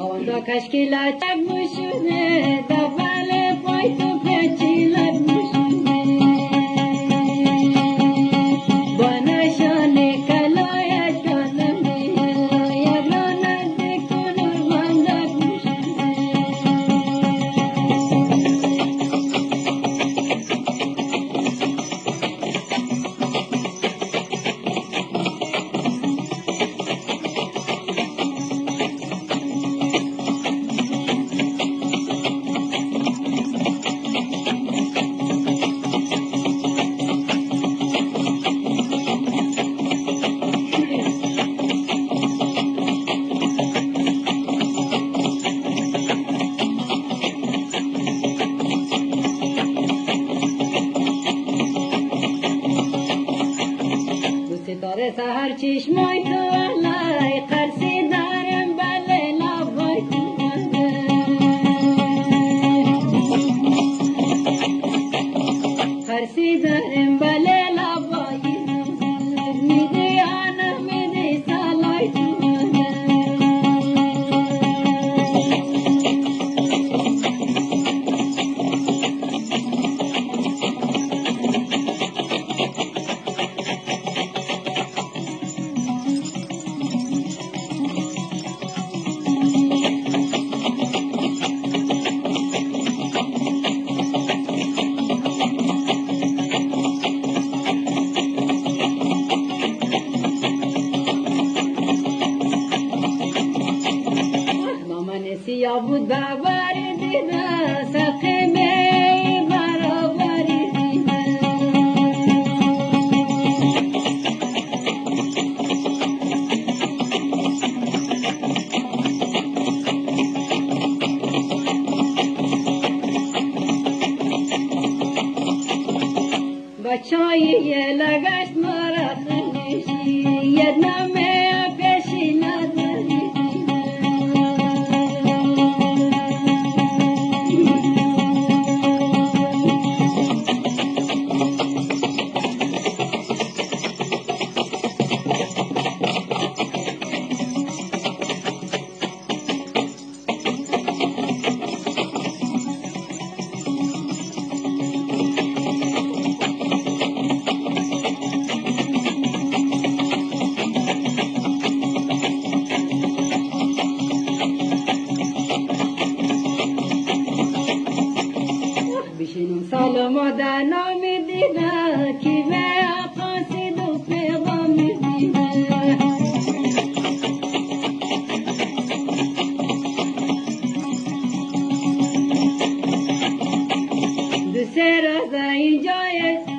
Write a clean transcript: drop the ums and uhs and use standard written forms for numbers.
خوندا کشکیلا چک مشونه دبل پای تو پچیلک مشونه با نشانه کلای کلمه یک رانت کنور مندک مشونه ستاره سهر چشمای تو علای قرصی دارم بله لبای تو قرصی دارم بله لبای تو میدی آنم میدی سالای تو سیا بود باوری دیده سقیمه برابری دیده بچایی لگشت مرا خنشی ید نمه پیشی نداری سالما در نامی دیده کی به قاصد و پیغامی دیده دو سه روز اینجای